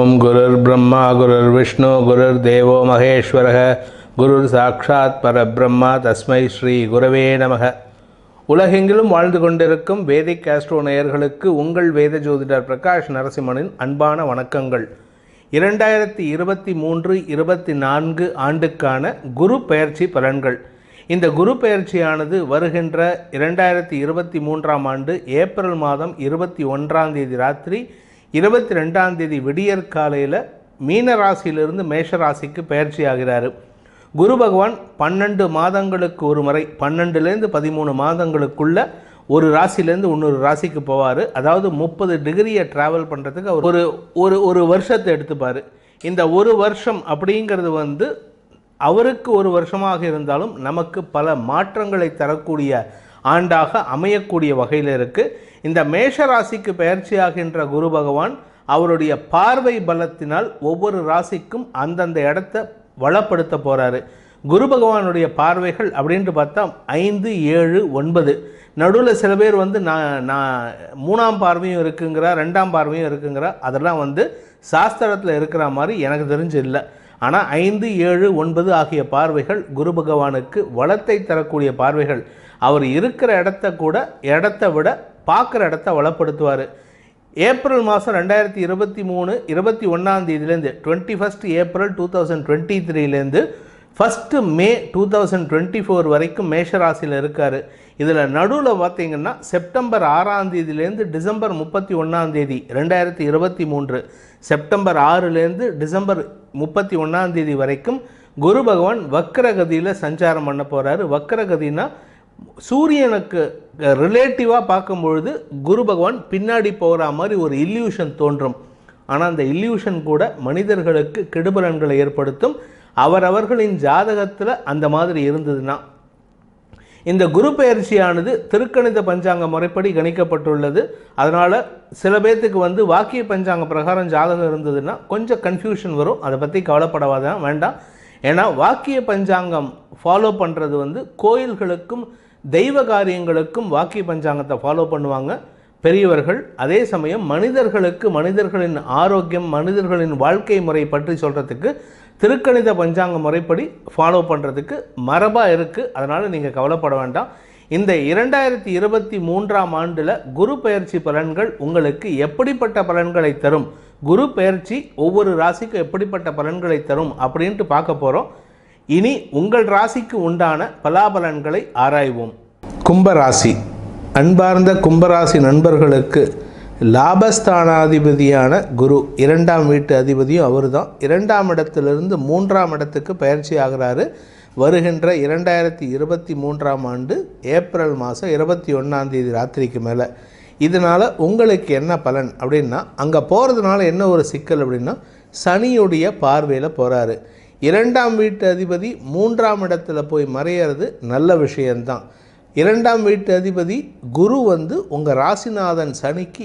ஓம் குருர் பிரம்மா குருர் விஷ்ணு குருர் தேவோ மகேஸ்வரः குருர் சாட்சாத் பரபிரம்மா தஸ்மை ஸ்ரீ குரவே நமக. உலகெங்கிலும் வாழ்ந்து கொண்டிருக்கும் வேதிக் ஆஸ்ட்ரோ நேயர்களுக்கு உங்கள் வேத ஜோதிடர் பிரகாஷ் நரசிம்மனின் அன்பான வணக்கங்கள். 2023-24 ஆண்டுக்கான குரு பெயர்ச்சி பலன்கள். இந்த குரு பெயர்ச்சியானது வருகின்ற 2023ஆம் ஆண்டு ஏப்ரல் மாதம் 21ஆம் தேதி ராத்திரி 22ஆம் தேதி விடியற் காலையில் மீன ராசியிலிருந்து மேஷ ராசிக்கு பெயர்ச்சி ஆகிறார். குரு பகவான் 12 மாதங்களுக்கு ஒரு முறை 12லேருந்து 13 மாதங்களுக்குள்ள ஒரு ராசிலேருந்து இன்னொரு ராசிக்கு போவார். அதாவது 30 டிகிரியை ட்ராவல் பண்ணுறதுக்கு அவர் ஒரு வருஷத்தை எடுத்துப்பார். இந்த ஒரு வருஷம் அப்படிங்கிறது அவருக்கு ஒரு வருஷமாக இருந்தாலும் நமக்கு பல மாற்றங்களை தரக்கூடிய ஆண்டாக அமையக்கூடிய வகையில் இருக்குது. இந்த மேஷ ராசிக்கு பெயர்ச்சியாகின்ற குரு பகவான் அவருடைய பார்வை பலத்தினால் ஒவ்வொரு ராசிக்கும் அந்தந்த இடத்த வளப்படுத்த போகிறாரு. குரு பகவானுடைய பார்வைகள் அப்படின்ட்டு பார்த்தா 5, 7, 9 நடுவில் சில பேர் நான் 3ஆம் பார்வையும் இருக்குங்கிறா, 2ஆம் பார்வையும் இருக்குங்கிறா. அதெல்லாம் சாஸ்திரத்தில் இருக்கிற மாதிரி எனக்கு தெரிஞ்சு இல்லை. ஆனால் 5, 7, 9 ஆகிய பார்வைகள் குரு பகவானுக்கு வளத்தை தரக்கூடிய பார்வைகள். அவர் இருக்கிற இடத்த விட பார்க்குற இடத்த வளப்படுத்துவார். ஏப்ரல் மாதம் 2023 21ஆம் தேதியிலேருந்து 21 ஏப்ரல் 2023லேருந்து 1 மே 2024 வரைக்கும் மேஷராசியில் இருக்கார். இதில் நடுவில் பார்த்திங்கன்னா செப்டம்பர் 6ஆம் தேதியிலேருந்து டிசம்பர் 31ஆம் தேதி 2023 செப்டம்பர் 6லேருந்து டிசம்பர் 31ஆம் தேதி வரைக்கும் குரு பகவான் வக்ரகதியில் சஞ்சாரம் பண்ண போகிறாரு. வக்ரகதினா சூரியனுக்கு ரிலேட்டிவாக பார்க்கும்பொழுது குரு பகவான் பின்னாடி போகிற மாதிரி ஒரு இல்யூஷன் தோன்றும். ஆனால் அந்த இல்யூஷன் கூட மனிதர்களுக்கு கெடுபலன்களை ஏற்படுத்தும். அவரவர்களின் ஜாதகத்தில் அந்த மாதிரி இருந்ததுன்னா இந்த குரு பெயர்ச்சியானது திருக்கணித பஞ்சாங்க முறைப்படி கணிக்கப்பட்டுள்ளது. அதனால் சில பேர்த்துக்கு வாக்கிய பஞ்சாங்க பிரகாரம் ஜாதகம் இருந்ததுன்னா கொஞ்சம் கன்ஃபியூஷன் வரும். அதை பற்றி கவலைப்படவாதான் வேண்டாம். ஏன்னா வாக்கிய பஞ்சாங்கம் ஃபாலோ பண்ணுறது கோயில்களுக்கும் தெய்வ காரியங்களுக்கும் வாக்கிய பஞ்சாங்கத்தை ஃபாலோ பண்ணுவாங்க பெரியவர்கள். அதே சமயம் மனிதர்களின் ஆரோக்கியம், மனிதர்களின் வாழ்க்கை முறை பற்றி சொல்கிறதுக்கு திருக்கணித பஞ்சாங்க முறைப்படி ஃபாலோ பண்ணுறதுக்கு மரபாக இருக்குது. அதனால் நீங்கள் கவலைப்பட வேண்டாம். இந்த 2023ஆம் ஆண்டில் குரு பெயர்ச்சி பலன்கள் உங்களுக்கு எப்படிப்பட்ட பலன்களை தரும், குரு பெயர்ச்சி ஒவ்வொரு ராசிக்கும் எப்படிப்பட்ட பலன்களை தரும் அப்படின்ட்டு பார்க்க போகிறோம். இனி உங்கள் ராசிக்கு உண்டான பலாபலன்களை ஆராய்வோம். கும்பராசி. அன்பார்ந்த கும்பராசி நண்பர்களுக்கு லாபஸ்தானாதிபதியான குரு 2ஆம் வீட்டு அதிபதியும் அவர் தான். 2ஆம் இடத்திலிருந்து 3ஆம் இடத்துக்கு பயிற்சி ஆகிறாரு. வருகின்ற 2023ஆம் ஆண்டு ஏப்ரல் மாதம் 21ஆம் தேதி ராத்திரிக்கு மேலே. இதனால் உங்களுக்கு என்ன பலன் அப்படின்னா, அங்கே போகிறதுனால என்ன ஒரு சிக்கல் அப்படின்னா, சனியுடைய பார்வையில் போகிறாரு. 2ஆம் வீட்டு அதிபதி 3ஆம் இடத்துல போய் மறையிறது நல்ல விஷயந்தான். 2ஆம் வீட்டு அதிபதி குரு உங்கள் ராசிநாதன் சனிக்கு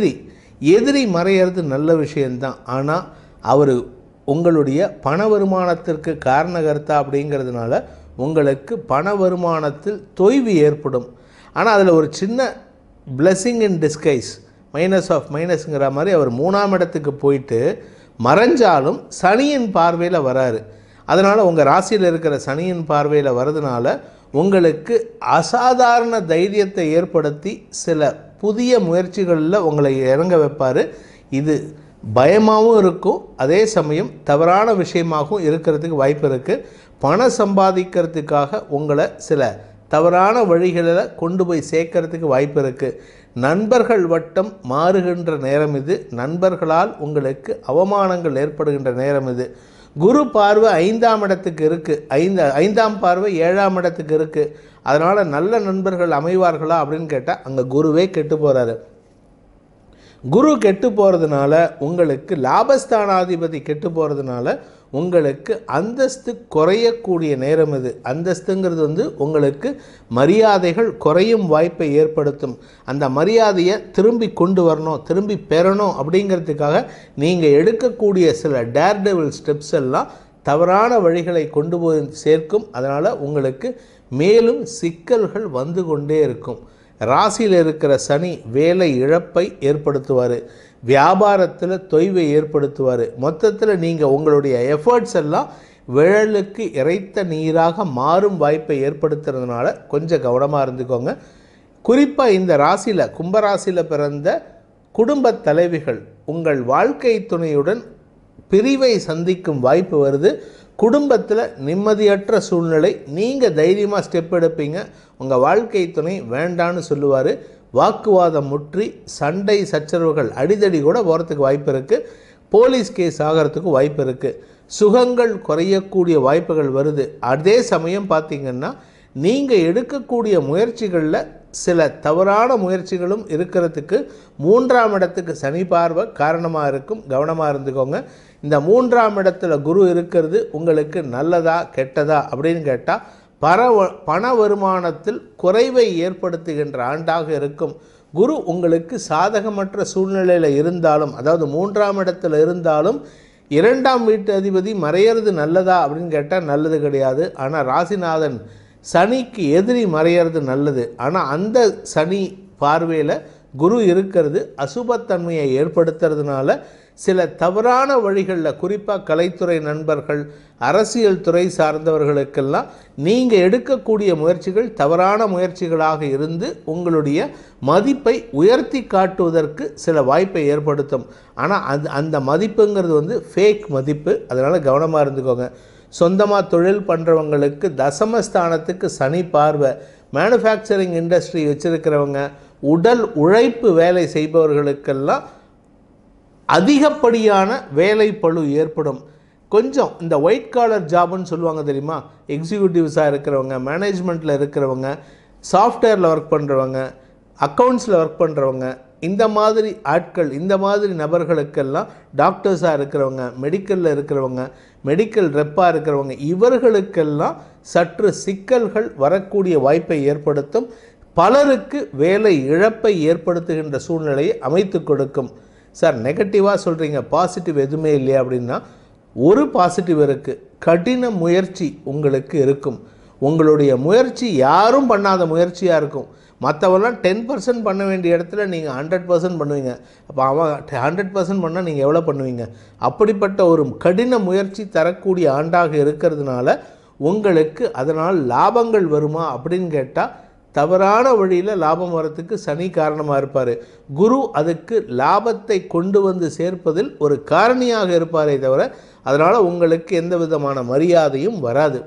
எதிரி மறையிறது நல்ல விஷயந்தான். ஆனால் அவர் உங்களுடைய பண வருமானத்திற்கு காரணகர்த்தா அப்படிங்கிறதுனால உங்களுக்கு பண வருமானத்தில் தொய்வு ஏற்படும். ஆனால் அதில் ஒரு சின்ன blessing in disguise, minus of மைனஸுங்கிற மாதிரி அவர் 3ஆம் இடத்துக்கு போயிட்டு மறைஞ்சாலும் சனியின் பார்வையில் வராரு. அதனால் உங்கள் ராசியில் இருக்கிற சனியின் பார்வையில் வர்றதுனால உங்களுக்கு அசாதாரண தைரியத்தை ஏற்படுத்தி சில புதிய முயற்சிகளில் உங்களை இறங்க வைப்பார். இது பயமாகவும் இருக்கும், அதே சமயம் தவறான விஷயமாகவும் இருக்கிறதுக்கு வாய்ப்பு இருக்குது. பணம் சம்பாதிக்கிறதுக்காக உங்களை சில தவறான வழிகளில் கொண்டு போய் சேர்க்கறதுக்கு வாய்ப்பு இருக்குது. நண்பர்கள் வட்டம் மாறுகின்ற நேரம் இது. நண்பர்களால் உங்களுக்கு அவமானங்கள் ஏற்படுகின்ற நேரம் இது. குரு பார்வை 5ஆம் இடத்துக்கு இருக்குது. 5ஆம் பார்வை 7ஆம் இடத்துக்கு இருக்குது. அதனால் நல்ல நண்பர்கள் அமைவார்களா அப்படின்னு கேட்டால் அங்கே குருவே கெட்டு போகிறாரு. குரு கெட்டு போகிறதுனால உங்களுக்கு லாபஸ்தானாதிபதி கெட்டு போகிறதுனால உங்களுக்கு அந்தஸ்து குறையக்கூடிய நேரம் இது. அந்தஸ்துங்கிறது உங்களுக்கு மரியாதைகள் குறையும் வாய்ப்பை ஏற்படுத்தும். அந்த மரியாதையை திரும்பி கொண்டு வரணும், திரும்பி பெறணும் அப்படிங்கிறதுக்காக நீங்கள் எடுக்கக்கூடிய சில டேர்டெவில் ஸ்டெப்ஸ் எல்லாம் தவறான வழிகளை கொண்டு போய் சேர்க்கும். அதனால் உங்களுக்கு மேலும் சிக்கல்கள் வந்து கொண்டே இருக்கும். ராசியில் இருக்கிற சனி வேலை இழப்பை ஏற்படுத்துவார். வியாபாரத்தில் தொய்வை ஏற்படுத்துவார். மொத்தத்தில் நீங்கள் உங்களுடைய எஃபர்ட்ஸ் எல்லாம் விழலுக்கு இறைத்த நீராக மாறும் வாய்ப்பை ஏற்படுத்துறதுனால கொஞ்சம் கவனமாக இருந்துக்கோங்க. குறிப்பாக இந்த ராசியில், கும்பராசியில் பிறந்த குடும்ப தலைவிகள் உங்கள் வாழ்க்கை துணையுடன் பிரிவை சந்திக்கும் வாய்ப்பு வருது. குடும்பத்தில் நிம்மதியற்ற சூழ்நிலை. நீங்கள் தைரியமாக ஸ்டெப் எடுப்பீங்க, உங்கள் வாழ்க்கை துணை வேண்டான்னு சொல்லுவார். வாக்குவாதம் முற்றி சண்டை சச்சரவுகள் அடிதடி கூட போகிறதுக்கு வாய்ப்பு இருக்குது. போலீஸ் கேஸ் ஆகிறதுக்கு வாய்ப்பு இருக்குது. சுகங்கள் குறையக்கூடிய வாய்ப்புகள் வருது. அதே சமயம் பார்த்திங்கன்னா நீங்கள் எடுக்கக்கூடிய முயற்சிகளில் சில தவறான முயற்சிகளும் இருக்கிறதுக்கு 3ஆம் இடத்துக்கு சனி பார்வை காரணமாக இருக்கும். கவனமாக இருந்துக்கோங்க. இந்த 3ஆம் இடத்துல குரு இருக்கிறது உங்களுக்கு நல்லதா கெட்டதா அப்படின்னு கேட்டால் பண வருமானத்தில் குறைவை ஏற்படுத்துகின்ற ஆண்டாக இருக்கும். குரு உங்களுக்கு சாதகமற்ற சூழ்நிலையில் இருந்தாலும், அதாவது 3ஆம் இடத்துல இருந்தாலும் 2ஆம் வீட்டு அதிபதி மறையிறது நல்லதா அப்படின்னு கேட்டால் நல்லது கிடையாது. ஆனால் ராசிநாதன் சனிக்கு எதிரி மறையிறது நல்லது. ஆனால் அந்த சனி பார்வையில் குரு இருக்கிறது அசுபத்தன்மையை ஏற்படுத்துறதுனால சில தவறான வழிகளில், குறிப்பாக கலைத்துறை நண்பர்கள், அரசியல் துறை சார்ந்தவர்களுக்கெல்லாம் நீங்கள் எடுக்கக்கூடிய முயற்சிகள் தவறான முயற்சிகளாக இருந்து உங்களுடைய மதிப்பை உயர்த்தி காட்டுவதற்கு சில வாய்ப்பை ஏற்படுத்தும். ஆனால் அந்த மதிப்புங்கிறது ஃபேக் மதிப்பு. அதனால் கவனமாக இருந்துக்கோங்க. சொந்தமாக தொழில் பண்ணுறவங்களுக்கு தசமஸ்தானத்துக்கு சனி பார்வை. மேனுஃபேக்சரிங் இண்டஸ்ட்ரி வச்சுருக்கிறவங்க, உடல் உழைப்பு வேலை செய்பவர்களுக்கெல்லாம் அதிகப்படியான வேலை பளு ஏற்படும். கொஞ்சம் இந்த ஒயிட் காலர் ஜாப்னு சொல்லுவாங்க தெரியுமா, எக்ஸிக்யூட்டிவ்ஸாக இருக்கிறவங்க, மேனேஜ்மெண்ட்டில் இருக்கிறவங்க, சாஃப்ட்வேரில் ஒர்க் பண்ணுறவங்க, அக்கௌண்ட்ஸில் ஒர்க் பண்ணுறவங்க, இந்த மாதிரி ஆட்கள், இந்த மாதிரி நபர்களுக்கெல்லாம், டாக்டர்ஸாக இருக்கிறவங்க, மெடிக்கலில் இருக்கிறவங்க, மெடிக்கல் ரெப்பாக இருக்கிறவங்க, இவர்களுக்கெல்லாம் சற்று சிக்கல்கள் வரக்கூடிய வாய்ப்பை ஏற்படுத்தும். பலருக்கு வேலை இழப்பை ஏற்படுத்துகின்ற சூழ்நிலையை அமைத்து கொடுக்கும். சார் நெகட்டிவாக சொல்கிறீங்க, பாசிட்டிவ் எதுவுமே இல்லையா அப்படின்னா, ஒரு பாசிட்டிவ் இருக்குது. கடின முயற்சி உங்களுக்கு இருக்கும். உங்களுடைய முயற்சி யாரும் பண்ணாத முயற்சியாக இருக்கும். மற்றவெல்லாம் 10% பண்ண வேண்டிய இடத்துல நீங்கள் 100% பண்ணுவீங்க. அப்போ அவன் 100% பண்ணால் நீங்கள் எவ்வளோ பண்ணுவீங்க? அப்படிப்பட்ட ஒரு கடின முயற்சி தரக்கூடிய ஆண்டாக இருக்கிறதுனால உங்களுக்கு அதனால் லாபங்கள் வருமா அப்படின்னு கேட்டால் தவறான வழியில் லாபம் வரத்துக்கு சனி காரணமாக இருப்பார். குரு அதுக்கு லாபத்தை கொண்டு வந்து சேர்ப்பதில் ஒரு காரணியாக இருப்பாரே தவிர அதனால் உங்களுக்கு எந்த விதமான மரியாதையும் வராது.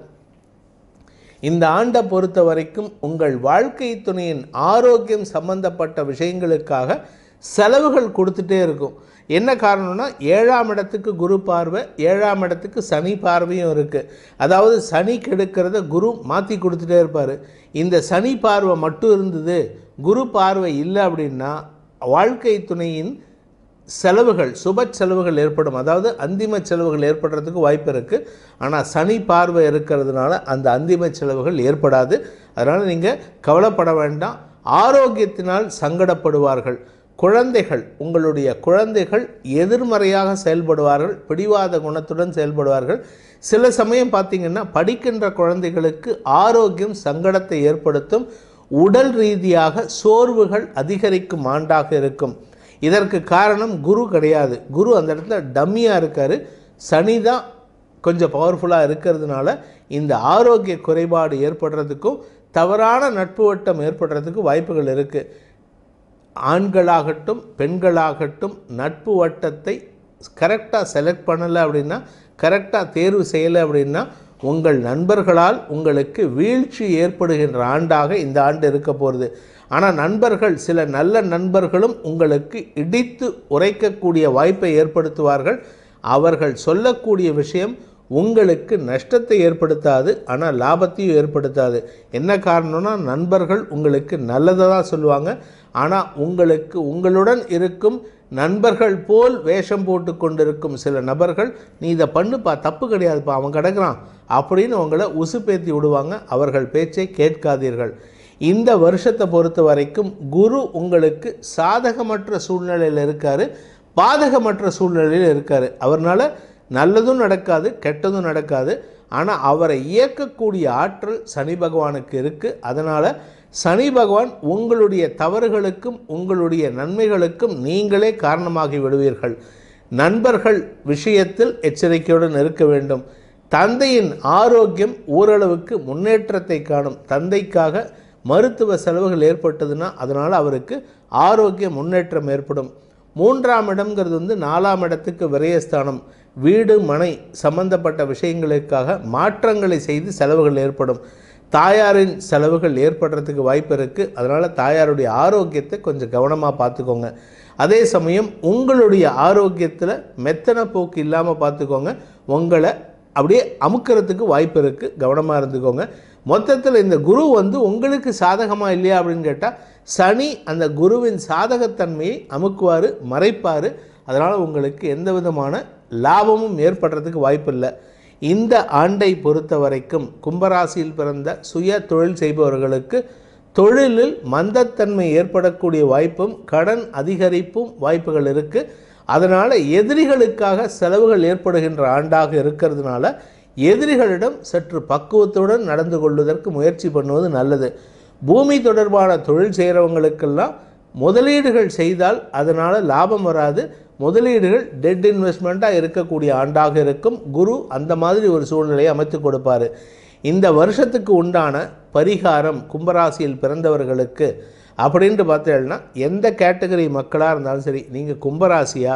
இந்த ஆண்டை பொறுத்த வரைக்கும் உங்கள் வாழ்க்கை துணையின் ஆரோக்கியம் சம்பந்தப்பட்ட விஷயங்களுக்காக செலவுகள் கொடுத்துட்டே இருக்கும். என்ன காரணம்னா 7ஆம் இடத்துக்கு குரு பார்வை, 7ஆம் இடத்துக்கு சனி பார்வையும் இருக்குது. அதாவது சனி கெடுக்கிறத குரு மாற்றி கொடுத்துட்டே இருப்பார். இந்த சனி பார்வை மட்டும் இருந்தது, குரு பார்வை இல்லை அப்படின்னா வாழ்க்கை துணையின் செலவுகள், சுப செலவுகள் ஏற்படும். அதாவது அந்திம செலவுகள் ஏற்படுறதுக்கு வாய்ப்பு இருக்குது. ஆனால் சனி பார்வை இருக்கிறதுனால அந்த அந்திம செலவுகள் ஏற்படாது. அதனால் நீங்கள் கவலைப்பட வேண்டாம். ஆரோக்கியத்தினால் சங்கடப்படுவார்கள். குழந்தைகள், உங்களுடைய குழந்தைகள் எதிர்மறையாக செயல்படுவார்கள், பிடிவாத குணத்துடன் செயல்படுவார்கள். சில சமயம் பார்த்திங்கன்னா படிக்கின்ற குழந்தைகளுக்கு ஆரோக்கியம் சங்கடத்தை ஏற்படுத்தும். உடல் ரீதியாக சோர்வுகள் அதிகரிக்கும் ஆண்டாக இருக்கும். இதற்கு காரணம் குரு கிடையாது. குரு அந்த இடத்துல டம்மியாக இருக்கார். சனி தான் கொஞ்சம் பவர்ஃபுல்லாக இருக்கிறதுனால இந்த ஆரோக்கிய குறைபாடு ஏற்படுறதுக்கும் தவறான நட்பு வட்டம் ஏற்படுறதுக்கு வாய்ப்புகள் இருக்குது. ஆண்களாகட்டும் பெண்களாகட்டும் நட்பு வட்டத்தை கரெக்டாக செலக்ட் பண்ணலை அப்படின்னா, கரெக்டாக தேர்வு செய்யலை அப்படின்னா உங்கள் நண்பர்களால் உங்களுக்கு வீழ்ச்சி ஏற்படுகின்ற ஆண்டாக இந்த ஆண்டு இருக்க போகிறது. ஆனால் நண்பர்கள், சில நல்ல நண்பர்களும் உங்களுக்கு இடித்து உரைக்கக்கூடிய வாய்ப்பை ஏற்படுத்துவார்கள். அவர்கள் சொல்லக்கூடிய விஷயம் உங்களுக்கு நஷ்டத்தை ஏற்படுத்தாது, ஆனால் லாபத்தையும் ஏற்படுத்தாது. என்ன காரணம்னா நண்பர்கள் உங்களுக்கு நல்லதை தான் சொல்லுவாங்க. ஆனால் உங்களுடன் இருக்கும் நண்பர்கள் போல் வேஷம் போட்டு கொண்டிருக்கும் சில நபர்கள், நீ இதை பண்ணுப்பா, தப்பு கிடையாதுப்பா, அவன் கிடக்கிறான் அப்படின்னு உங்களை உசுப்பேத்தி விடுவாங்க. அவர்கள் பேச்சை கேட்காதீர்கள். இந்த வருஷத்தை பொறுத்த வரைக்கும் குரு உங்களுக்கு சாதகமற்ற சூழ்நிலையில் இருக்கார், பாதகமற்ற சூழ்நிலையில் இருக்கார். அவர்னால நல்லதும் நடக்காது, கெட்டதும் நடக்காது. ஆனால் அவரை இயக்கக்கூடிய ஆற்றல் சனி பகவானுக்கு இருக்குது. அதனால் சனி பகவான் உங்களுடைய தவறுகளுக்கும் உங்களுடைய நன்மைகளுக்கும் நீங்களே காரணமாகி விடுவீர்கள். நண்பர்கள் விஷயத்தில் எச்சரிக்கையுடன் இருக்க வேண்டும். தந்தையின் ஆரோக்கியம் ஓரளவுக்கு முன்னேற்றத்தை காணும். தந்தைக்காக மருத்துவ செலவுகள் ஏற்பட்டதுன்னா அதனால் அவருக்கு ஆரோக்கிய முன்னேற்றம் ஏற்படும். 3ஆம் இடம்ங்கிறது 4ஆம் இடத்துக்கு விரயஸ்தானம். வீடு மனை சம்பந்தப்பட்ட விஷயங்களுக்காக மாற்றங்களை செய்து செலவுகள் ஏற்படும். தாயாரின் செலவுகள் ஏற்படுறதுக்கு வாய்ப்பு இருக்குது. அதனால் தாயாருடைய ஆரோக்கியத்தை கொஞ்சம் கவனமாக பார்த்துக்கோங்க. அதே சமயம் உங்களுடைய ஆரோக்கியத்தில் மெத்தன போக்கு இல்லாமல் பார்த்துக்கோங்க. உங்களை அப்படியே அமுக்கிறதுக்கு வாய்ப்பு இருக்குது. கவனமாக இருந்துக்கோங்க. மொத்தத்தில் இந்த குரு உங்களுக்கு சாதகமாக இல்லையா அப்படின்னு கேட்டால் சனி அந்த குருவின் சாதகத்தன்மையை அமுக்குவார், மறைப்பார். அதனால் உங்களுக்கு எந்த விதமான லாபமும் ஏற்படுறதுக்கு வாய்ப்பு இல்லை. இந்த ஆண்டை பொறுத்த வரைக்கும் கும்பராசியில் பிறந்த சுய தொழில் செய்பவர்களுக்கு தொழிலில் மந்தத்தன்மை ஏற்படக்கூடிய வாய்ப்பும் கடன் அதிகரிப்பும் வாய்ப்புகள் இருக்குது. அதனால் எதிரிகளுக்காக செலவுகள் ஏற்படுகின்ற ஆண்டாக இருக்கிறதுனால எதிரிகளிடம் சற்று பக்குவத்துடன் நடந்து கொள்வதற்கு முயற்சி பண்ணுவது நல்லது. பூமி தொடர்பான தொழில் செய்கிறவங்களுக்கெல்லாம் முதலீடுகள் செய்தால் அதனால் லாபம் வராது. முதலீடுகள் டெட் இன்வெஸ்ட்மெண்ட்டாக இருக்கக்கூடிய ஆண்டாக இருக்கும். குரு அந்த மாதிரி ஒரு சூழ்நிலையை அமைத்து கொடுப்பார். இந்த வருஷத்துக்கு உண்டான பரிகாரம் கும்பராசியில் பிறந்தவர்களுக்கு அப்படின்ட்டு பார்த்தீங்கன்னா எந்த கேட்டகரி மக்களாக இருந்தாலும் சரி, நீங்கள் கும்பராசியா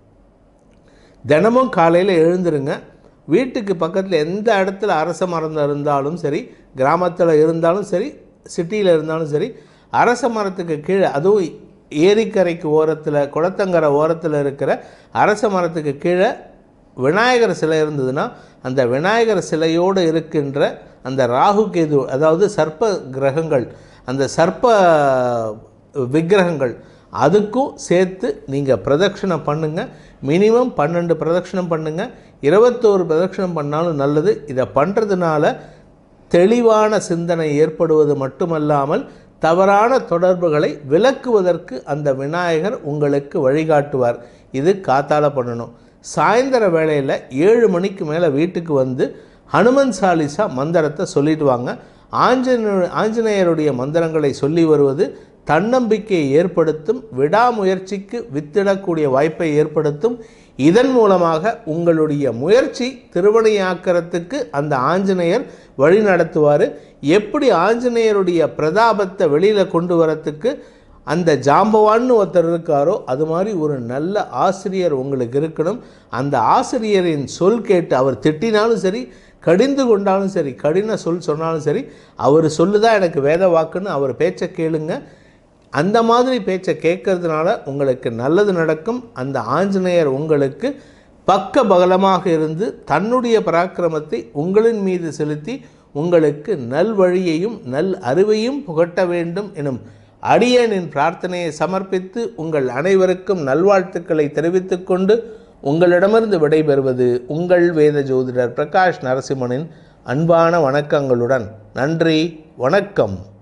தினமும் காலையில் எழுந்துருங்க. வீட்டுக்கு பக்கத்தில் எந்த இடத்துல அரச மரம் இருந்தாலும் சரி, கிராமத்தில் இருந்தாலும் சரி, சிட்டியில் இருந்தாலும் சரி, அரச மரத்துக்கு கீழே, அதுவும் ஏரிக்கரைக்கு ஓரத்தில் குளத்தங்கரை ஓரத்தில் இருக்கிற அரச மரத்துக்கு கீழே விநாயகர் சிலை இருந்ததுன்னா அந்த விநாயகர் சிலையோடு இருக்கின்ற அந்த ராகு கேது, அதாவது சர்ப்ப கிரகங்கள், அந்த சர்ப்ப விக்கிரகங்கள் அதுக்கும் சேர்த்து நீங்கள் பிரதட்சணம் பண்ணுங்கள். மினிமம் 12 பிரதட்சணம் பண்ணுங்கள். 21 பிரதட்சணம் பண்ணாலும் நல்லது. இதை பண்ணுறதுனால தெளிவான சிந்தனை ஏற்படுவது மட்டுமல்லாமல் தவறான தொடர்புகளை விலக்குவதற்கு அந்த விநாயகர் உங்களுக்கு வழிகாட்டுவார். இது காத்தால பண்ணணும். சாயந்தர வேளையில் 7 மணிக்கு மேலே வீட்டுக்கு வந்து ஹனுமன் சாலிசா மந்திரத்தை சொல்லிட்டு வாங்க. ஆஞ்சநேயருடைய மந்திரங்களை சொல்லி வருவது தன்னம்பிக்கையை ஏற்படுத்தும், விடாமுயற்சிக்கு வித்திடக்கூடிய வாய்ப்பை ஏற்படுத்தும். இதன் மூலமாக உங்களுடைய முயற்சி திருவணியாக்கிறதுக்கு அந்த ஆஞ்சநேயர் வழி நடத்துவார். எப்படி ஆஞ்சநேயருடைய பிரதாபத்தை வெளியில் கொண்டு வரத்துக்கு அந்த ஜாம்பவான்னு ஒருத்தர் இருக்காரோ அது மாதிரி ஒரு நல்ல ஆசிரியர் உங்களுக்கு இருக்கணும். அந்த ஆசிரியரின் சொல் கேட்டு அவர் திட்டினாலும் சரி, கடிந்து கொண்டாலும் சரி, கடின சொல் சொன்னாலும் சரி, அவர் சொல்லுதான் எனக்கு வேத வாக்குன்னு அவர் பேச்சை கேளுங்க. அந்த மாதிரி பேச்சை கேட்கறதுனால உங்களுக்கு நல்லது நடக்கும். அந்த ஆஞ்சநேயர் உங்களுக்கு பக்க பலமாக இருந்து தன்னுடைய பராக்கிரமத்தை உங்களின் மீது செலுத்தி உங்களுக்கு நல்வழியையும் நல் அறிவையும் புகட்ட வேண்டும் எனும் அடியேனின் பிரார்த்தனையை சமர்ப்பித்து உங்கள் அனைவருக்கும் நல்வாழ்த்துக்களை தெரிவித்துக் கொண்டு உங்களிடமிருந்து விடைபெறுவது உங்கள் வேத ஜோதிடர் பிரகாஷ் நரசிம்மனின் அன்பான வணக்கங்களுடன். நன்றி, வணக்கம்.